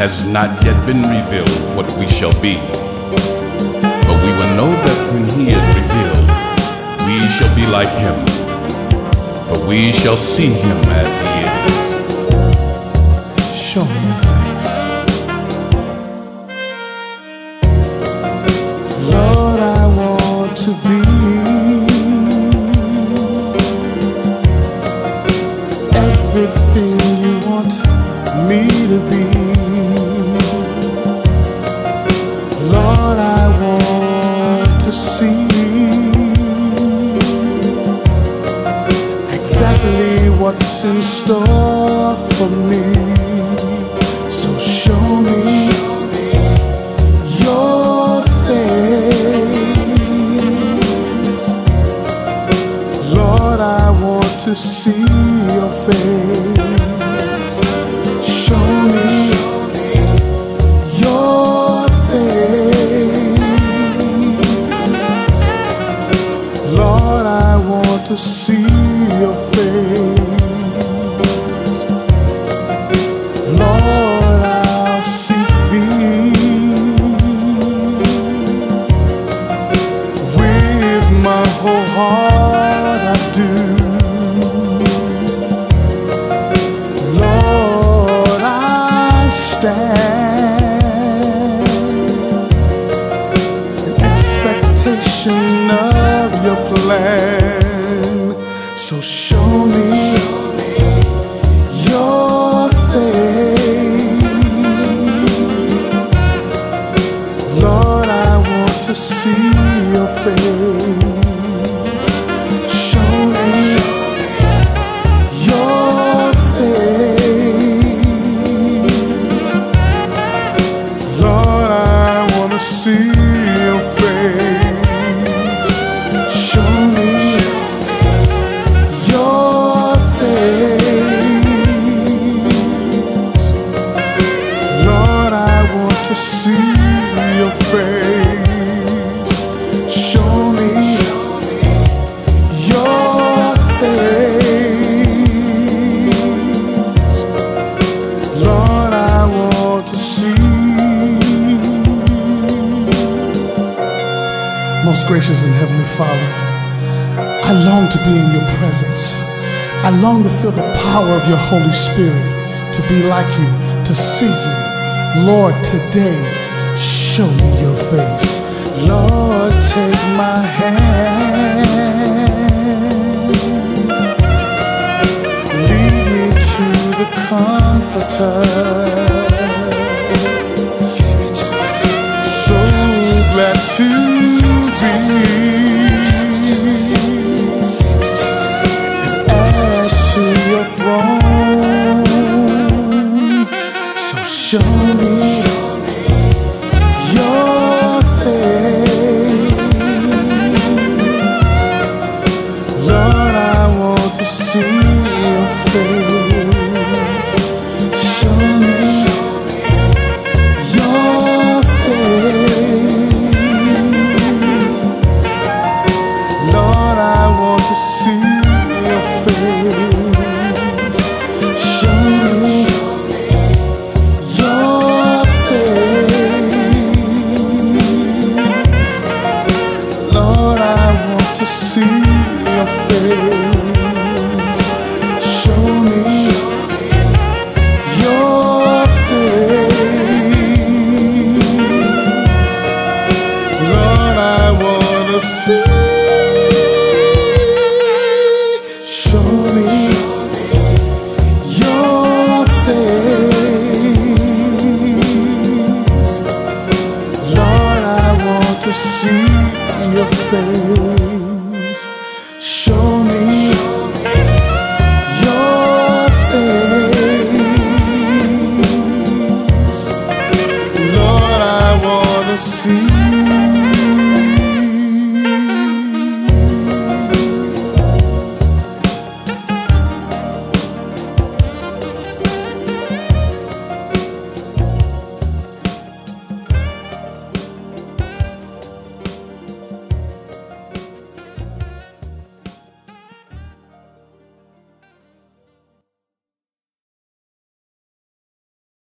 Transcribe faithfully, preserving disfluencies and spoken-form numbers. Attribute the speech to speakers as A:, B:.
A: has not yet been revealed what we shall be. But we will know that when he is revealed, we shall be like him, for we shall see him as he is.
B: Show me your face. Lord, I want to be everything you want me to be. Lord, I want to see exactly what's in store for me. So show me your face. Lord, I want to see your face. Show me your face. Lord, I want to see your face. Lord, I'll seek thee with my whole heart. I do. Lord, I stand in expectation of your plan. So show me your face. Lord, I want to see your face. Show me your face. Lord, I want to see your face. Show me your face. Lord, I want to see your face. Show me your face. Lord, I want to see. Most gracious and heavenly Father, I long to be in your presence. I long to feel the power of your Holy Spirit, to be like you, to see you. Lord, today, show me your face. Lord, take my hand. Lead me to the Comforter. So glad to be and add to your throne. So show me your face. Lord, I want to see your face. Show me your face. Lord, I want to see your face. Show me your face. Lord, I want to see your face. Show me your face. Lord, I want to see. Show me your face. Lord, I want to see your face. Show